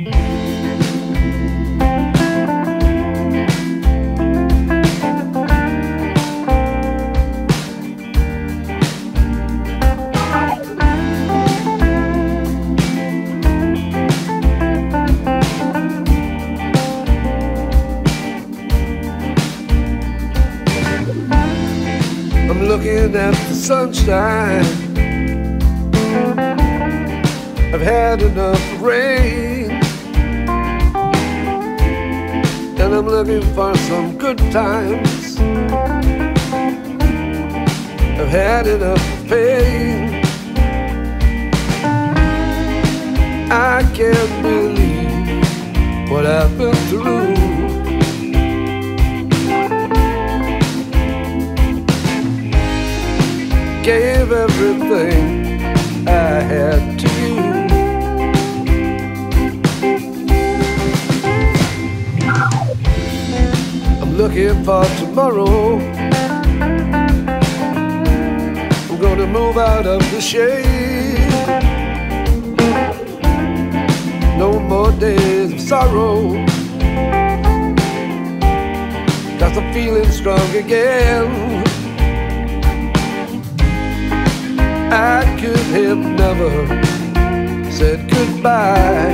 I'm looking at the sunshine. I've had enough rain, and I'm looking for some good times. I've had enough pain. I can't believe what I've been through. Gave everything I had to you. I'm looking for tomorrow. I'm gonna move out of the shade. No more days of sorrow, 'cause I'm feeling strong again. I could have never said goodbye.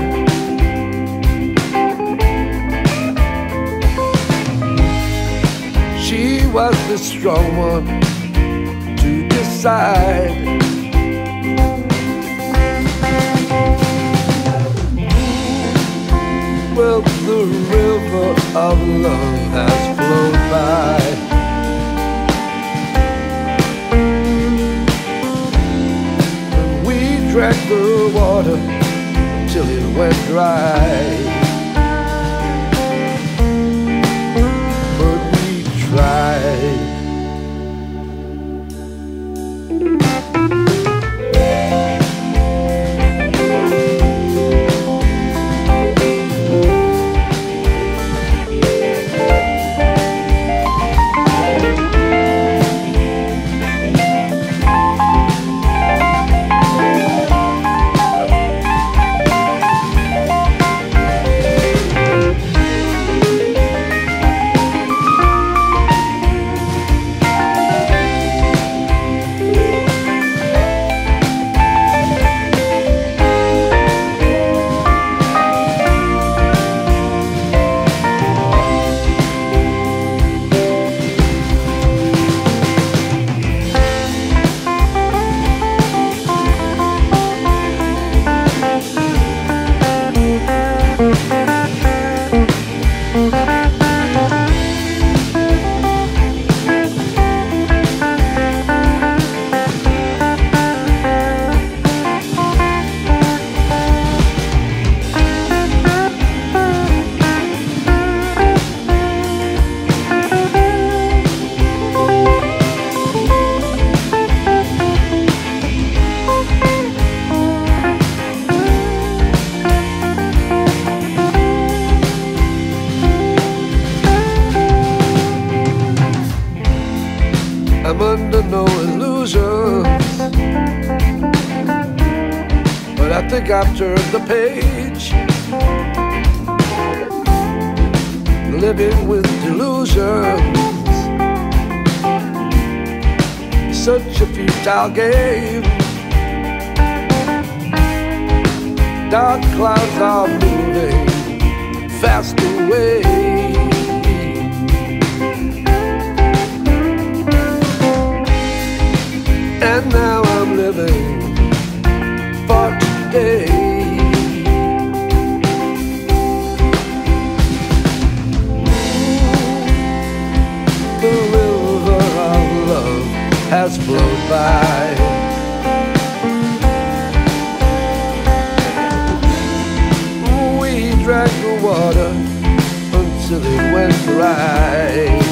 She was the strong one to decide. Well, the river of love has flowed by. Drank the water till it went dry, but we tried. I'm under no illusions, but I think I've turned the page. Living with delusions, such a futile game. Dark clouds are moving fast away. And now I'm living for today. The river of love has flowed by. We drank the water until it went dry.